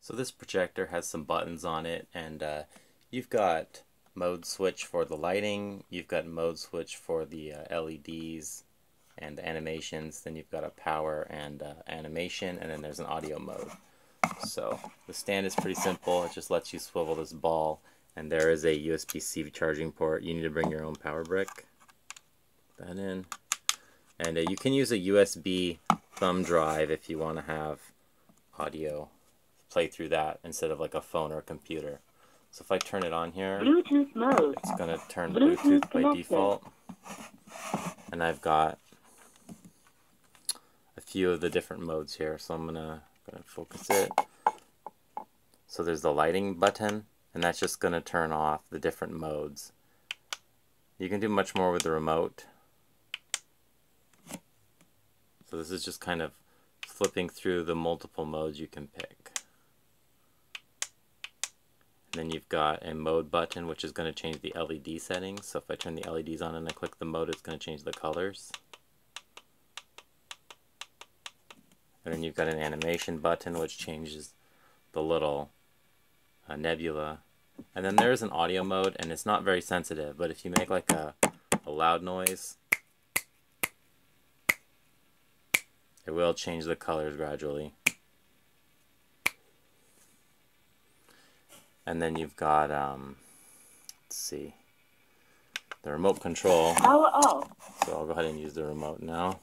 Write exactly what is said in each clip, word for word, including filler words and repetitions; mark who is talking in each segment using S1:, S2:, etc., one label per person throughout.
S1: So this projector has some buttons on it, and uh, you've got mode switch for the lighting, you've got mode switch for the uh, L E Ds and the animations, then you've got a power and uh, animation, and then there's an audio mode. So the stand is pretty simple. It just lets you swivel this ball, and there is a U S B C charging port. You need to bring your own power brick. Put that in. And uh, you can use a U S B thumb drive if you want to have audio play through that instead of like a phone or a computer. So if I turn it on here,
S2: Bluetooth mode.
S1: it's going to turn
S2: Bluetooth,
S1: Bluetooth by
S2: connected.
S1: default. And I've got a few of the different modes here, so I'm going to gonna focus it. So there's the lighting button, and that's just going to turn off the different modes. You can do much more with the remote. So this is just kind of flipping through the multiple modes you can pick. And then you've got a mode button, which is going to change the L E D settings. So if I turn the L E Ds on and I click the mode, it's going to change the colors. And then you've got an animation button, which changes the little uh, nebula. And then there's an audio mode, and it's not very sensitive, but if you make like a, a loud noise, it will change the colors gradually. And then you've got, um, let's see, the remote control.
S2: Power off.
S1: So I'll go ahead and use the remote now.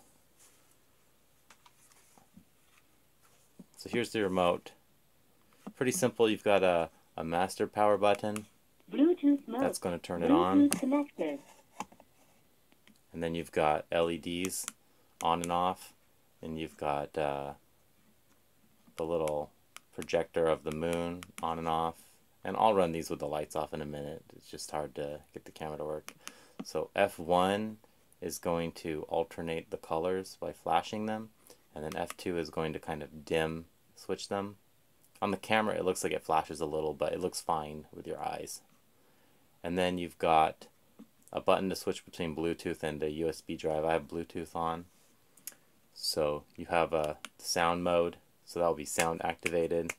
S1: So here's the remote. Pretty simple. You've got a, a master power button.
S2: Bluetooth mode.
S1: That's going to turn it on.
S2: Bluetooth connected.
S1: And then you've got L E Ds on and off. And you've got uh, the little projector of the moon on and off. And I'll run these with the lights off in a minute. It's just hard to get the camera to work. So F one is going to alternate the colors by flashing them. And then F two is going to kind of dim switch them. On the camera it looks like it flashes a little, but it looks fine with your eyes. And then you've got a button to switch between Bluetooth and a U S B drive. I have Bluetooth on. So you have a sound mode, so that will be sound activated.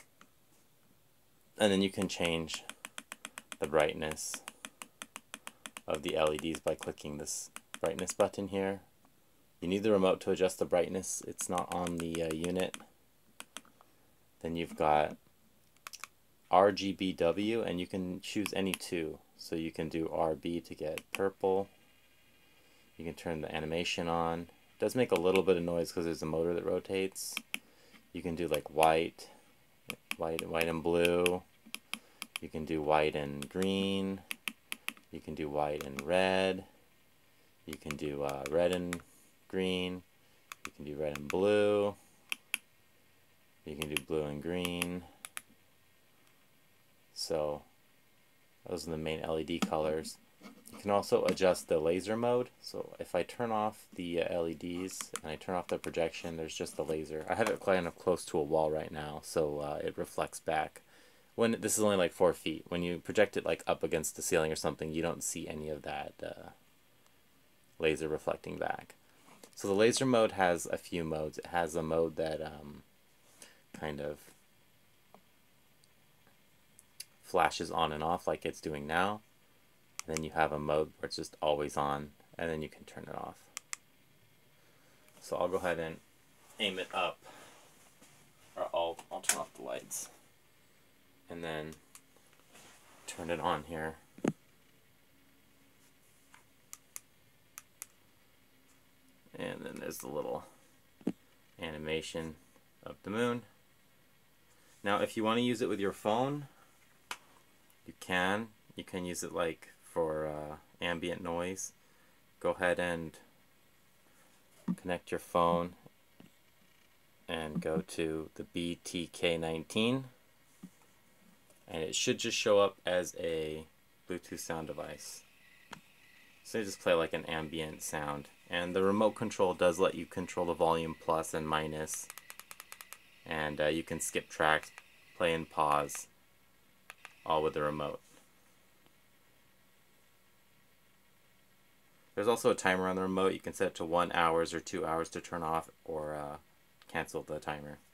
S1: And then you can change the brightness of the L E Ds by clicking this brightness button here. You need the remote to adjust the brightness. It's not on the uh, unit. Then you've got R G B W, and you can choose any two. So you can do R B to get purple. You can turn the animation on. It does make a little bit of noise because there's a motor that rotates. You can do like white, white, white and blue. You can do white and green. You can do white and red. You can do uh, red and green. You can do red and blue. You can do blue and green. So those are the main L E D colors. You can also adjust the laser mode. So if I turn off the uh, L E Ds and I turn off the projection, there's just the laser. I have it kind of close to a wall right now, so uh, it reflects back. When this is only like four feet. When you project it like up against the ceiling or something, you don't see any of that uh, laser reflecting back. So the laser mode has a few modes. It has a mode that um, kind of flashes on and off like it's doing now. And then you have a mode where it's just always on, and then you can turn it off. So I'll go ahead and aim it up, or I'll, I'll turn off the lights, and then turn it on here. And then there's the little animation of the moon. Now if you want to use it with your phone, you can. You can use it like for uh, ambient noise. Go ahead and connect your phone and go to the B T K nineteen, and it should just show up as a Bluetooth sound device. So you just play like an ambient sound, and the remote control does let you control the volume plus and minus, and uh, you can skip tracks, play and pause, all with the remote. There's also a timer on the remote. You can set it to one hours or two hours to turn off or uh, cancel the timer.